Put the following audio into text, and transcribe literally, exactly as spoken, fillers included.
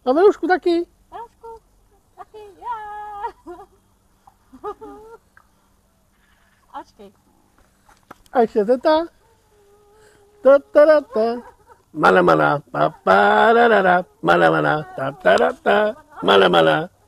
Amelušku taky. Amelušku, taky, já. Ačkej. A ještě teta. Ta ta ta ta. Mana mana, pa pa da da da, mana mana, ta ta da ta, mana mana.